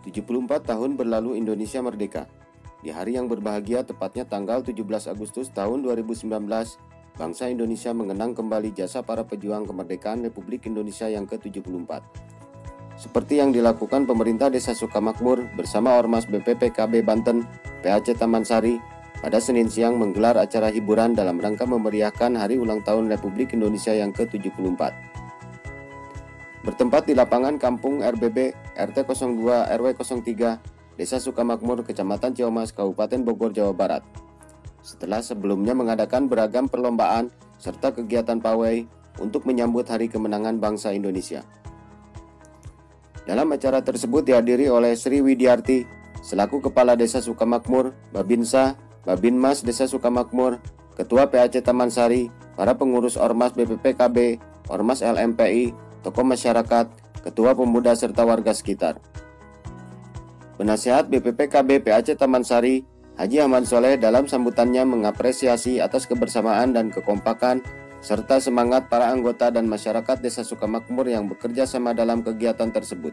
74 tahun berlalu Indonesia merdeka. Di hari yang berbahagia, tepatnya tanggal 17 Agustus tahun 2019, bangsa Indonesia mengenang kembali jasa para pejuang kemerdekaan Republik Indonesia yang ke-74. Seperti yang dilakukan pemerintah Desa Sukamakmur bersama Ormas BPPKB Banten, PAC Taman Sari, pada Senin siang menggelar acara hiburan dalam rangka memeriahkan hari ulang tahun Republik Indonesia yang ke-74. Bertempat di lapangan Kampung RBB RT 02 RW 03 Desa Sukamakmur, Kecamatan Ciamas, Kabupaten Bogor, Jawa Barat. Setelah sebelumnya mengadakan beragam perlombaan serta kegiatan pawai untuk menyambut Hari Kemenangan Bangsa Indonesia. Dalam acara tersebut dihadiri oleh Sri Widiarti selaku Kepala Desa Sukamakmur, Babinsa, Babinmas Desa Sukamakmur, Ketua PAC Taman Sari, para pengurus Ormas BPPKB, Ormas LMPI, tokoh masyarakat, ketua pemuda serta warga sekitar. Penasehat BPPKB PAC Taman Sari, Haji Ahmad Soleh, dalam sambutannya mengapresiasi atas kebersamaan dan kekompakan serta semangat para anggota dan masyarakat Desa Sukamakmur yang bekerja sama dalam kegiatan tersebut.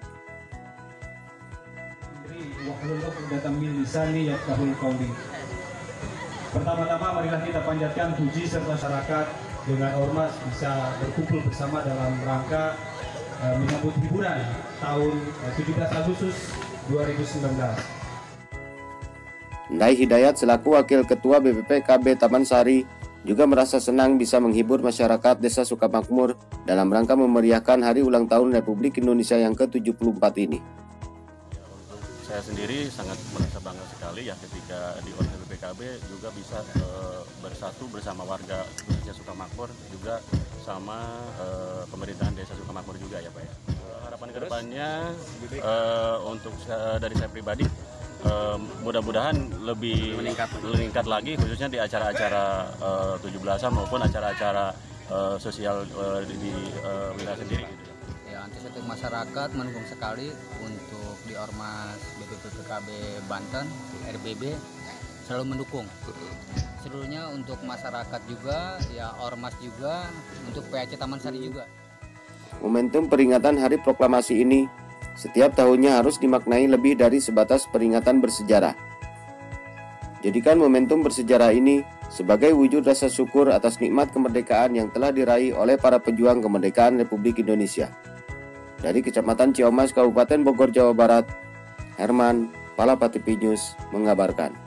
Pertama-tama marilah kita panjatkan puji serta masyarakat dengan ormas bisa berkumpul bersama dalam rangka menyambut hiburan tahun 17 Agustus 2019. Ndai Hidayat selaku Wakil Ketua BPPKB Taman Sari juga merasa senang bisa menghibur masyarakat Desa Sukamakmur dalam rangka memeriahkan Hari Ulang Tahun Republik Indonesia yang ke-74 ini. Saya sendiri sangat merasa bangga sekali ya ketika di Ormas BPPKB juga bisa bersatu bersama warga khususnya Sukamakmur, juga sama pemerintahan Desa Sukamakmur juga ya Pak ya. Harapan kedepannya untuk dari saya pribadi, mudah-mudahan lebih meningkat lagi khususnya di acara-acara 17-an maupun acara-acara sosial di wilayah sendiri gitu. Ya, antusias masyarakat mendukung sekali untuk di Ormas BPPKB Banten, RBB selalu mendukung. Seluruhnya untuk masyarakat juga, ya Ormas juga, untuk PAC Taman Sari juga. Momentum peringatan Hari Proklamasi ini setiap tahunnya harus dimaknai lebih dari sebatas peringatan bersejarah. Jadikan momentum bersejarah ini sebagai wujud rasa syukur atas nikmat kemerdekaan yang telah diraih oleh para pejuang kemerdekaan Republik Indonesia. Dari Kecamatan Ciamas, Kabupaten Bogor, Jawa Barat, Herman, Palapati News mengabarkan.